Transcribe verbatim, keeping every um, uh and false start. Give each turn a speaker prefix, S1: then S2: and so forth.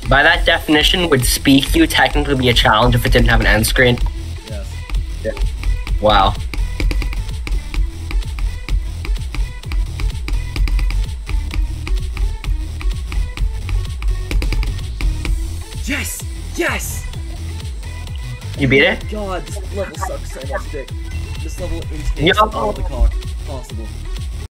S1: By that definition, would Speak You technically be a challenge if it didn't have an end screen?
S2: Yes.
S1: Yeah. Wow.
S2: Yes! Yes!
S1: You beat it?
S2: God, this level sucks so much dick. This level intakes
S1: Yo.
S2: all the cock possible.